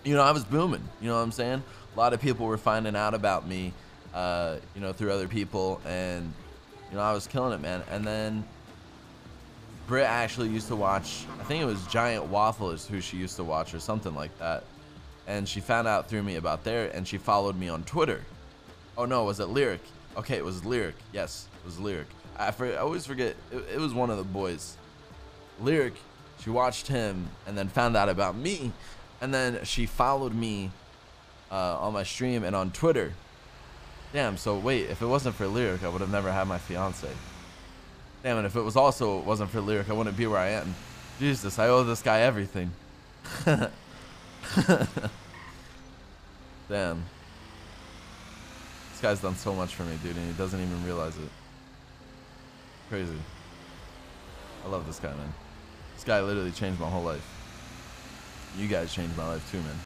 you know, I was booming. You know what I'm saying? A lot of people were finding out about me, you know, through other people, and you know, I was killing it, man. And then Britt actually used to watch. I think it was Giant Waffle is who she used to watch, or something like that. And she found out through me about there, and she followed me on Twitter. Oh no, was it Lyric? Okay, it was Lyric. Yes, it was Lyric. I always forget. It was one of the boys. Lyric. She watched him and then found out about me, and then she followed me on my stream and on Twitter. Damn. So wait, if it wasn't for Lyric, I would have never had my fiance. Damn, and if it wasn't for Lyric, I wouldn't be where I am. Jesus, I owe this guy everything. Damn. This guy's done so much for me, dude, and he doesn't even realize it. Crazy. I love this guy, man. This guy literally changed my whole life. You guys changed my life too, man.